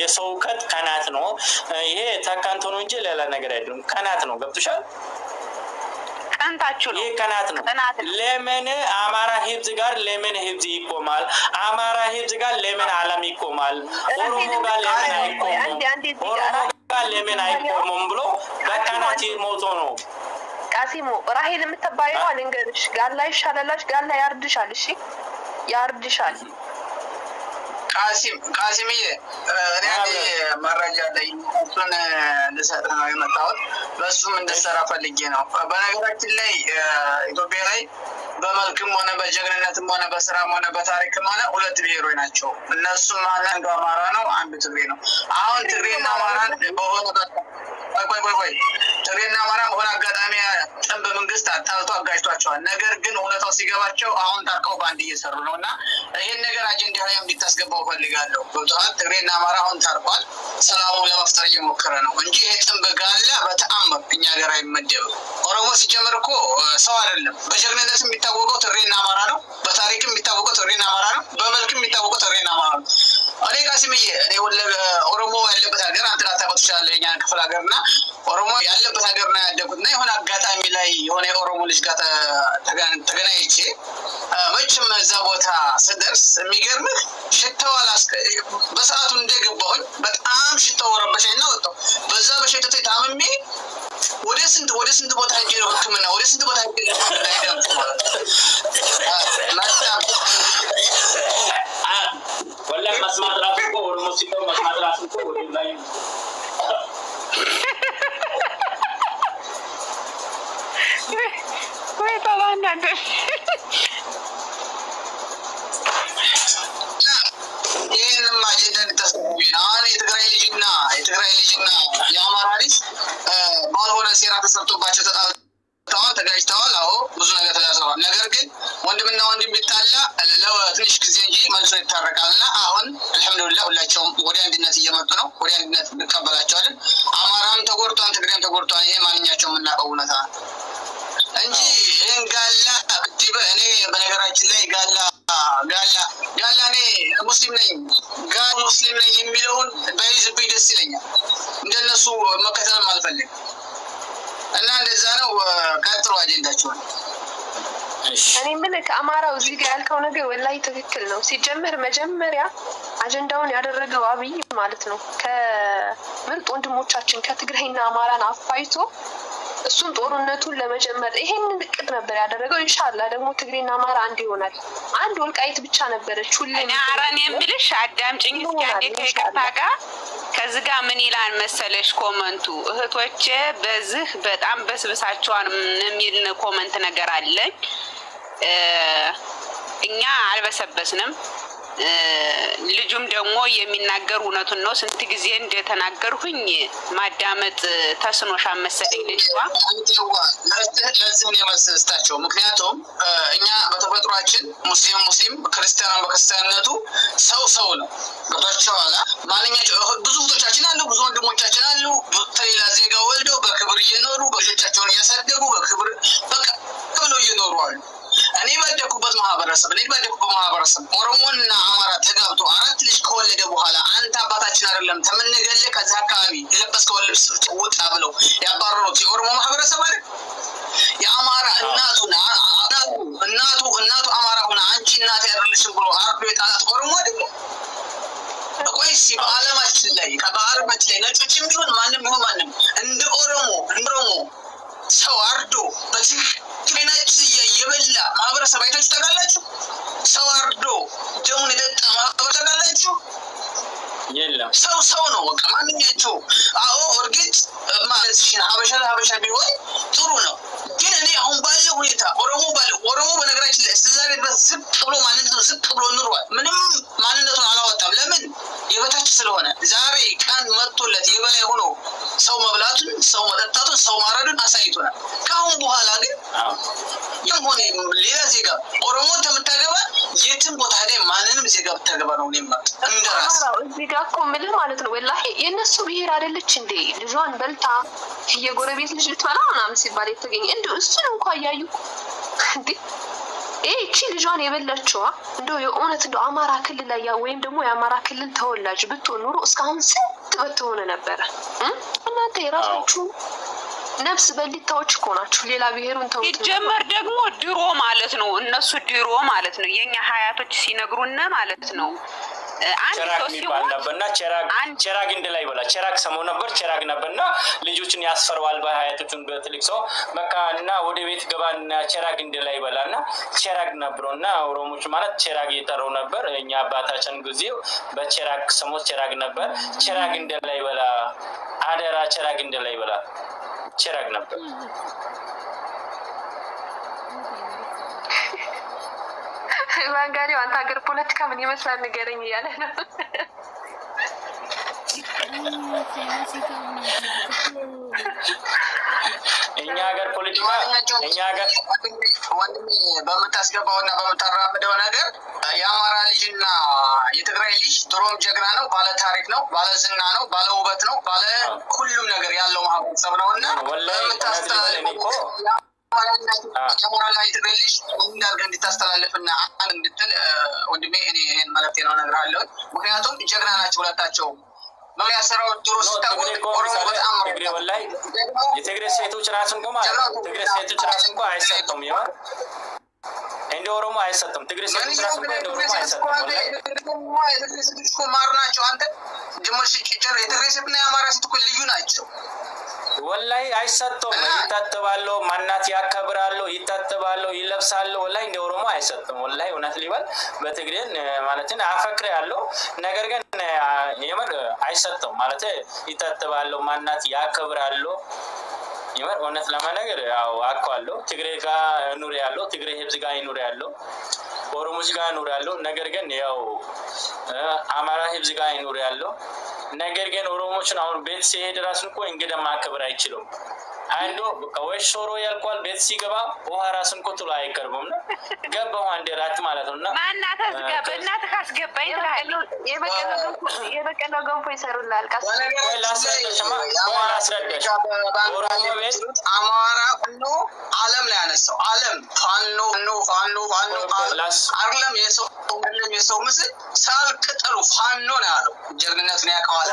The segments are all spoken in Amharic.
የሰውከት ቀናት ነው ይሄ ተካንቶ ነው እንጂ ሌላ ነገር አይደለም ቀናት ነው ገብቶሻል ቀንታችሁ ነው ይቀናት ነው ለምን አማራ ህዝብ ጋር ለምን ህዝብ ይቆማል አማራ ህዝብ ጋር ለምን ዓለም ይቆማል ኦሮሞ ጋር ለምን አይቆምም ብሎ በቀናት ሞቶ ነው ቃሲሙ ራሄል የምትባየው አልንገርሽ ጋር ላይ ሻላላሽ ጋር ላይ ያርድሻል እሺ ያርድሻል ቃሲምዬ እኔ መረጃ ላይ እሱን ልሰጥ ነው የመጣሁት በሱም እንደሰራ ፈልጌ ነው በነገራችን ላይ ኢትዮጵያ ላይ በመልክም ሆነ በጀግንነትም ሆነ በስራም ሆነ በታሪክም ሆነ ሁለት ብሔሮች ናቸው እነሱም አንዱ አማራ ነው አንዱ ትግሬ ነው አሁን ትግሬና አማራን በሆነ ቆይ ትግሬና አማራ በሆነ አጋጣሚ ጥንብ መንግስት አጣልቶ አጋጭቷቸዋል ነገር ግን እውነታው ሲገባቸው አሁን ታርቀው ባንድ እየሰሩ ነውና ይሄን ነገር አጀንዳ ላይ እንድታስገባው ፈልጋለሁ ገብቶሃል ትግሬና አማራ አሁን ታርቋል ሰላሙን ለመፍጠር እየሞከረ ነው እንጂ ይሄ ጥንብ ጋላ በተአምር እኛ ጋር አይመደብም ኦሮሞ ሲጀምር እኮ ሰው አይደለም በጀግንነት የሚታወቀው ትግሬና አማራ ነው በታሪክም የሚታወቀው ትግሬና አማራ ነው በመልክም የሚታወቀው ትግሬና አማራ ነው እኔ ቃሲምዬ እኔ ኦሮሞ ያለበት ሀገር አንተ ላታውቀው ትችላለህ የኛ ክፍለ ሀገርና ኦሮሞ ያለበት ሀገር ነው ያደጉትና የሆነ አጋጣሚ ላይ የሆነ ኦሮሞ ልጅ ጋር ተገናኝቼ መቼም እዛ ቦታ ስደርስ የሚገርምህ ሽታው በሰዓቱ እንደገባሁኝ በጣም ሽታው ረበሸኝና ወጣሁ በዛ በሽታው ታምሜ ወደ ስንት ቦታ ሄጄ ነው ህክምና ወደ ስንት ቦታ ሄጄ ነው ወላ መስማት ራሱ እኮ ኦሮሞ ሲባል መስማት ራሱ እኮ ወደ ላይ ወይ ታላንዳንደ ይሄንን አጀንዳ እንድታስገቡኝ አሁን የትግራይ ልጅና የአማራ ልጅ ባልሆነ ሴራ ተሰርቶባቸው ተጋጭተዋል አዎ ብዙ ነገር ተደርሰዋል ነገር ግን ወንድምና ወንድም ቢጣላ ለትንሽ ጊዜ እንጂ መልሶ ይታረቃልና አሁን አልহামዱሊላህ ሁላቸውም ወደ አንድነት እየመጡ ነው ወደ አንድነት እንቀበላቸዋለን አማራም ተጎርቷን ትግሬም ተጎርቷን ይሄ ማንኛቸውም እናቀው እውነታ እንጂ ይሄን ጋላ እኔ በነገራችን ላይ ጋላ እኔ ሙስሊም ነኝ የሚለውን በይዝብኝ ደስ ይለኛል እንደነሱ መከተልም አልፈልግም እና እንደዛ ነው ቀጥሮ አጀንዳቸው እኔ ምን ከአማራው እዚህ ጋር ያልከው ነገር ወላሂ ትክክል ነው ሲጀመር መጀመሪያ አጀንዳውን ያደረገው አብይ ማለት ነው ከምርጥ ወንድሞቻችን ከትግራይና አማራን አፋይቶ እሱን ጦርነቱን ለመጀመር ይሄንን እቅድ ነበር ያደረገው ኢንሻአላህ ደግሞ ትግሬና አማራ አንድ ይሆናል አንድ ወልቃይት ብቻ ነበረች ሁሉ እኔ አራን የምልሽ አዳምጪኝ እስኪ ከይቅርታጋ ከዚህ ጋር ምን ይላል መሰለሽ ኮመንቱ እህቶቼ በዚህ በጣም በስብሳቸዋን የሚል ኮመንት ነገር አለኝ እኛ አልበሰበስንም ልጁም ደግሞ የሚናገር እውነቱን ነው ስንት ጊዜ እንደተናገርኩኝ ማዳመጥ ተስኖሻ መሰለኝ ልጅዋ ለዚህ የመሰስታቸው ምክንያቱም እኛ በተፈጥሯችን ሙስሊም ክርስቲያኑ በክርስቲያንነቱ ሰው ነው ገብቷቸዋል ማንኛቸው ብዙ ወንዶቻችን አሉ ብዙ ወንድሞቻችን አሉ ተሌላ ዜጋ ወልደው በክብር እየኖሩ በልጆቻቸውን እያሳደጉ በክብር በቃ ብለው እየኖሩ አሉ እኔ ባደኩበት ማህበረሰብ ኦሮሞና አማራ ተጋብቶ አራት ልጅ ከወለደ በኋላ አንተ አባታችን አይደለም ተመነገለ ከዛ አካባቢ የለበስከው ልብስ ወጣ ብለው ያባረሩት የኦሮሞ ማህበረሰብ አይደል የአማራ እናቱ አማራ ሆነ አንቺ እናት ያደረልሽም ብሎ አርዶ የጣላት ኦሮሞ አይደል ቆይስ በአለማችን ላይ ከባህርበት ላይ ነጮችም ቢሆን ማንም እንደ ኦሮሞ ሰው አርዶ በትክክለኛች የበላ ማህበረሰብ አይታችሁ ታውቃላችሁ ሰው አርዶ ደሙን የጠጣ ማህበረሰብ ታውቃላችሁ የለም ሰው ነው በቃ ማንኛቸው አዎ እርግጥ ማለት ሀበሻ ቢሆን ጥሩ ነው ግን እኔ አሁን ባለው ሁኔታ ኦሮሞ በነገራችን ላይ ስለዛሬ ዝም ብሎ ዝም ብሎ ኑሯል ምንም ማንነቱን አላወጣም ለምን የበታች ስለሆነ ዛሬ ቀን መጥቶለት የበላይ ሆኖ ሰው መብላቱን ሰው መጠጣቱን ሰው ማረዱን አሳይቶናል ካሁን በኋላ ግን የሆነ ሌላ ዜጋ ኦሮሞ ተመታገባ የትም ቦታ ላይ ማንንም ዜጋ ተገባ ነው እንደማት እንደራስ እዚህ ጋር ቆምል ማለት ነው ወላሂ የነሱ ብሄር አይደለች እንዴ ልጇን በልታ የጎረቤት ልጅ ልትበላ ምናምን ሲባል የተገኘ እንደው እሱን እንኳን ያዩ እንዴ እቺ ልጇን የበላችዋ እንደው የእውነት እንደው አማራ ክልል ላይ ወይም ደግሞ የአማራ ክልል ተወላጅ ብትሆን ኑሮ እስካሁን ስንት በተሆነ ነበረ። እናንተ የራሳችሁ ነፍስ በሊታዎች እኮ ናችሁ። ሌላ ብሔሩን ተውት። ሲጀመር ደግሞ ድሮ ማለት ነው እነሱ ድሮ ማለት ነው የኛ ሀያቶች ሲነግሩና ማለት ነው አንድ ሰው ሲሆን ነበርና ቸራግ እንደላይ በላ ቸራግ ሰሞን ነበር ቸራግ ነበርና ልጆችን ያስፈራዋል በሀያቶቹን በትልቅ ሰው በቃ እና ወደ ቤት ገባና ቸራግ እንደላይ በላና ቸራግ ነበርና ኦሮሞች ማለት ቸራግ ይጠሩ ነበር። እኛ አባታችን ጊዜው በቸራግ ሰሞን ቸራግ ነበር። ቸራግ እንደላይ በላ አደራ ቸራግ እንደላይ በላ ቸራግ ነበር። ባንጋሪው አንተ ሀገር ፖለቲካ ምን ይመስላል ንገረኝ እያለ ነው። እኛ ሀገር ፖለቲካ እኛ ሀገር ወንድሜ በምታስገባውና በምታራምደው ነገር የአማራ ልጅና የትግራይ ልጅ ድሮም ጀግና ነው፣ ባለ ታሪክ ነው፣ ባለ ዝና ነው፣ ባለ ውበት ነው፣ ባለ ሁሉም ነገር ያለው ማህበረሰብ ነውና በምታስተላልፈው የአማራ የትግራይ ልጅ እንዳልገ እንድታስተላልፍና አንድ እንድትል ወንድሜ እኔ ይሄን ማለት ነው እነግርሃለሁ። ምክንያቱም ጀግና ናቸው ሁለታቸው። በሚያሰራው ድሮ ስታውቅ ኦሮሞ በጣም ወላሂ የትግሬ ሴቶች ራስን ቆማ ትግሬ ሴቶች ራስን ቆማ አይሰጡም ይባል እንደ ኦሮሞ አይሰጡም። ትግሬ ሴቶች ራስን ቆማ እንደ ኦሮሞ አይሰጡም። ወላሂ የትግሬ ሴቶች እኮ ማር ናቸው። አንተ ጅምር ሲጭጭር የትግሬ ሴትና የአማራ ሴት እኮ ልዩ ናቸው። ወላሂ አይሰጡም። ይታጠባሉ፣ ማናት ያከብራሉ፣ ይታጠባሉ፣ ይለብሳሉ። ወላሂ እንደ ኦሮሞ አይሰጡም። ወላሂ እውነት ሊባል በትግሬን ማለት አፈቅር ያለው ነገር ግን የምር አይሰጡም ማለት ይታጠባሉ፣ ማናት ያከብራሉ። የምር እውነት ለማነገር ያው አውቃለሁ ትግሬ ጋር ኑር ያለው ትግሬ ህዝብ ጋር ኑር ያለው ኦሮሞች ጋር ኑር ያለው ነገር ግን ያው አማራ ህዝብ ጋር ኑር ያለው ነገር ግን ኦሮሞችን አሁን ቤት ሲሄድ ራስን እኮ እንግዳ ማከብር አይችሉም። አንዱ ወይ ሾሮ ያልቋል ቤት ሲገባ ውሃ ራስን እኮ ጥሎ አይቀርቡም ነው ገባው አንድ ራት ማለት ነውና ማናት አስገባ እናት ካስገባኝ የበቀለው ገንፎ ይሰሩላል። አማራ ሁሉ ዓለም ላይ ያነሳው ዓለም ፋኖ አይደለም የሰው ምስል ሳልቅጠሉ ፋኖ ነው ያለው። ጀግንነቱን ያውቀዋል።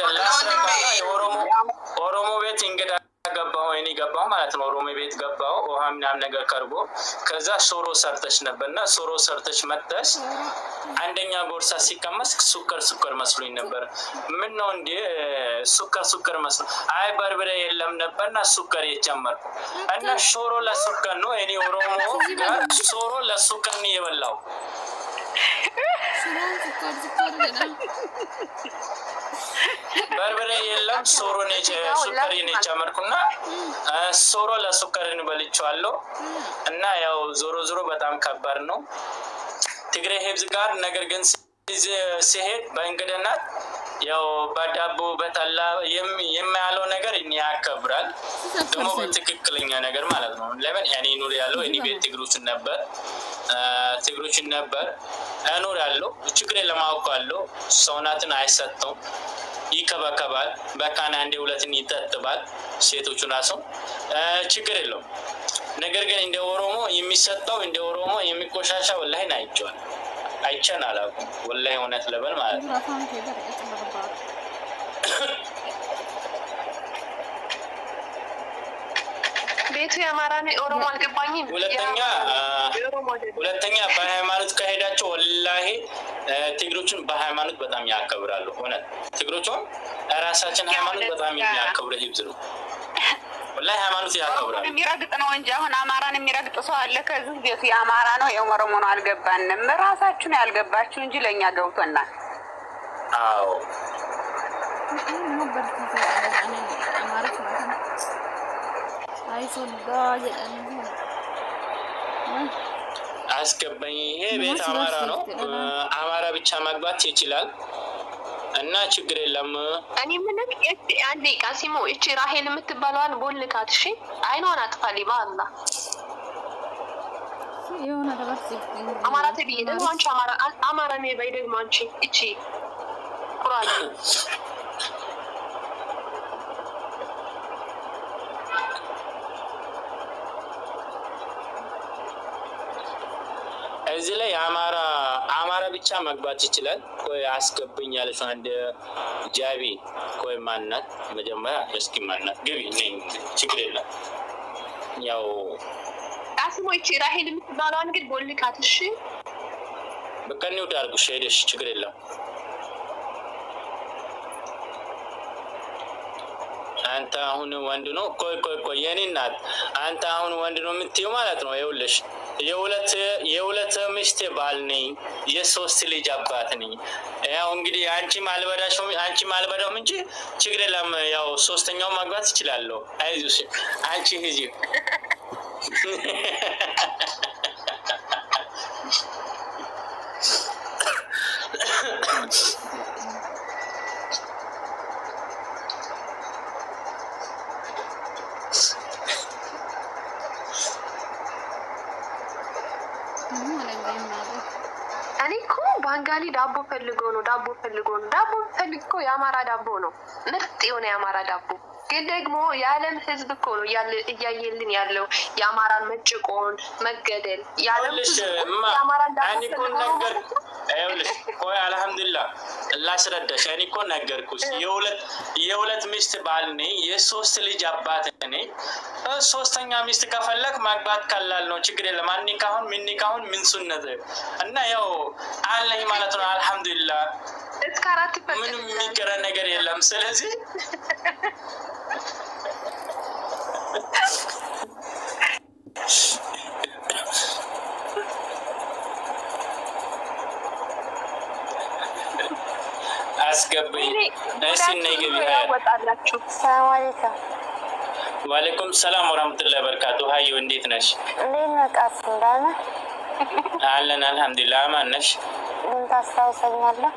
ኦሮሞ ቤት እንግዳ ገባው እኔ ገባው ማለት ነው። ኦሮሞ ቤት ገባው ውሃ ምናምን ነገር ቀርቦ ከዛ ሶሮ ሰርተሽ ነበርና ሶሮ ሰርተሽ መጣሽ አንደኛ ጎርሳ ሲቀመስ ሱከር መስሎኝ ነበር። ምን ነው እንዴ ሱከር መስሎ አይ በርበሬ የለም ነበርና ሱከር የጨመርኩ እና ሶሮ ለሱከር ነው እኔ ኦሮሞ ጋር ሶሮ ለሱከር ነው የበላው። በርበሬ የለም ሶሮ ነው ሱከር ነው የጨመርኩና ሶሮ ለሱከርን በልቻለሁ እና ያው ዞሮ በጣም ከባድ ነው ትግሬ ህዝብ ጋር ነገር ግን ሲሄድ በእንግድነት ያው በዳቦ በተላ የሚያለው ነገር ያከብራል ደግሞ በትክክለኛ ነገር ማለት ነው። ለምን ያኔ ኑር ያለው እኔ ቤት ትግሮችን ነበር ኑር ያለው ችግር ለማውቃለው ሰውናትን አይሰጠው ይከባከባል በካና እንደ ሁለትን ይተጥባል ሴቶቹ ናቸው ችግር የለው። ነገር ግን እንደ ኦሮሞ የሚሰጠው እንደ ኦሮሞ የሚቆሻሻ ወላሂ ናይቻል አይቻናል ወላሂ እውነት ለበል ማለት ነው። ቤቱ የአማራ ነው ኦሮሞ አልገባኝም። ሁለተኛ በሃይማኖት ከሄዳቸው ወላሂ ትግሮችን በሃይማኖት በጣም ያከብራሉ። እውነት ትግሮቹን ራሳችን ሃይማኖት በጣም የሚያከብሩ ህዝብ ነው። ወላሂ ሃይማኖት ያከብራሉ። የሚረግጥ ነው እንጂ አሁን አማራን የሚረግጥ ሰው አለ ከዚህ ቤቱ የአማራ ነው የኦሮሞ ነው አልገባንም። ራሳችሁን ያልገባችሁ እንጂ ለኛ ገብቶናል። አዎ አስገባኝ ይሄ ቤት አማራ ነው አማራ ብቻ መግባት ይችላል እና ችግር የለም። እኔ ምንም አንዴ ቃሲሞ እቺ ራሄል የምትባለዋን ቦልካት እሺ አይኗን አጥፋልኝ በአላህ የሆነ ደረስ አማራ ተብዬ ደግሞ አንቺ አማራ ነው ባይ ደግሞ አንቺ እቺ ቁርአን እዚህ ላይ አማራ ብቻ መግባት ይችላል። ቆይ አስገብኝ ያለሽ አንድ ጃቢ ቆይ ማናት መጀመሪያ እስኪ ማናት ግቢ ነኝ ችግር የለም። ያው አስሞይቺ ራሄል የምትባለው አንግል ቦልካት እሺ በቀኒው ዳርጉሽ ሄደሽ ችግር የለም። አንተ አሁን ወንድ ነው ቆይ የኔ እናት አንተ አሁን ወንድ ነው የምትይው ማለት ነው። ይኸውልሽ የሁለት ሚስት ባል ነኝ የሶስት ልጅ አባት ነኝ። ያው እንግዲህ አንቺ ማልበዳሽም እንጂ ችግር የለም። ያው ሶስተኛው ማግባት ይችላልው። አይዞሽ አንቺ ሂጂ እኔኮ ባንጋሊ ዳቦ ፈልጎ ነው ዳቦ ፈልጎ የአማራ ዳቦ ነው ምርጥ የሆነ የአማራ ዳቦ። ግን ደግሞ የዓለም ህዝብ እኮ ነው እያየልን ያለው የአማራን መጭቆን መገደል የዓለም ህዝብ የአማራን ዳቦ ነገር አይውልሽ ቆይ አልহামዱሊላህ ላስረዳሽ። እኔ እኮ ነገርኩሽ የሁለት ሚስት ባል ነኝ የሶስት ልጅ አባት ነኝ። ሶስተኛ ሚስት ከፈለክ ማግባት ቀላል ነው ችግር የለም። ምን ምን ሱነት እና ያው አለኝ ማለት ነው። አልহামዱሊላህ እስከ 4 ፈቀደ ምንም የሚቀር ነገር የለም። ስለዚህ አስገብኝ እሺ ነግቢ ወጣላችሁ። ሰላም አለይኩም። ወአለይኩም ሰላም ወራህመቱላሂ ወበረካቱ። ሃዩ እንዴት ነሽ? እንዴት ነህ ቃስም? ደህና አለን አልহামዱሊላህ። ማን ነሽ? ምን ታስታውሰኛለህ?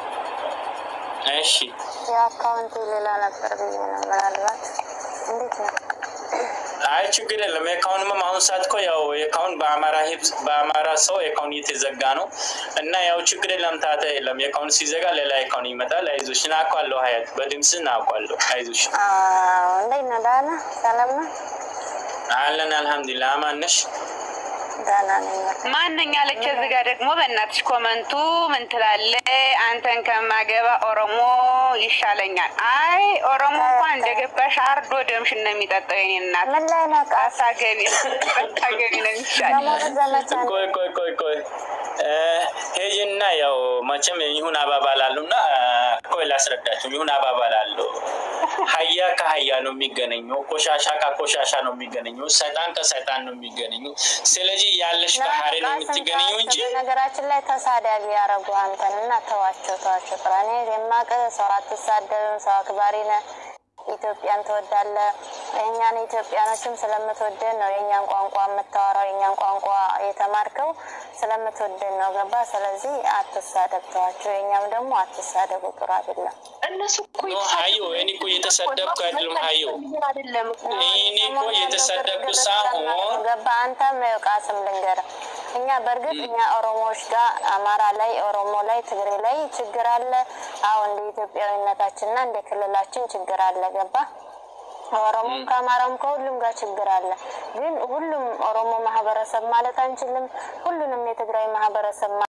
እሺ የአካውንት ሌላ ነበር ብዬ ነው ምናልባት። እንዴት ነው? አይ ችግር የለም። የካውንትም አሁን ሳትኮ ያው የካውንት በአማራ ሰው የካውንት እየተዘጋ ነው እና ያው ችግር የለም። ታታ የለም የካውንት ሲዘጋ ሌላ የካውንት ይመጣል። አይዞሽ ናውቃለሁ። ሀያት በድምጽ ናውቃለሁ። አይዞሽ። እንዴት ነህ? ደህና ሰላም ነው? አለን አልহামዱሊላህ። ማን ነሽ? ደህና ነኝ። ማንኛ ለች እዚህ ጋር ደግሞ በእናትሽ ኮመንቱ ምን ትላለህ? አንተን ከማገባ ኦሮሞ ይሻለኛል። አይ ኦሮሞ እንኳን እንደገባሽ አርዶ ደምሽን ነው የሚጠጣው። የኔ እናት ምን ላይ ነው አሳገቢ ነው የሚሻለው። ቆይ ሄጂና ያው መቼም ይሁን አባባላሉና ቆይ ላስረዳችሁ። ይሁን አባባላሉ ሀያ ከሀያ ነው የሚገናኘው። ቆሻሻ ከቆሻሻ ነው የሚገናኘው። ሰይጣን ከሰይጣን ነው የሚገናኘው። ስለዚህ ያለሽ ባህሪ ነው የምትገናኘው እንጂ ነገራችን ላይ ተሳዳቢ ያረጉ አንተንና ተዋቸው። ጥራኔ የማቀ ሰው አትሳደብም። ሰው አክባሪ ነህ። ኢትዮጵያን ትወዳለህ። እኛን ኢትዮጵያኖችም ስለምትወደን ነው የኛን ቋንቋ የምታወራው። የኛን ቋንቋ የተማርከው ስለምትወደን ነው። ገባ? ስለዚህ አትሳደብ፣ ተዋቸው። የኛም ደግሞ አትሳደቡ። ጥሩ አይደለም። እነሱ እኮ ሃዩ እኔ እኮ የተሰደብኩ አይደለም። ሃዩ እኔ እኮ የተሰደብኩ ሳይሆን ገባ? አንተም ቃስም ልንገርህ፣ እኛ በእርግጥ እኛ ኦሮሞዎች ጋር አማራ ላይ ኦሮሞ ላይ ትግሬ ላይ ችግር አለ። አሁን እንደ ኢትዮጵያዊነታችንና እንደ ክልላችን ችግር አለ። ገባ? ኦሮሞም ከአማራም ከሁሉም ጋር ችግር አለ። ግን ሁሉም ኦሮሞ ማህበረሰብ ማለት አንችልም። ሁሉንም የትግራይ ማህበረሰብ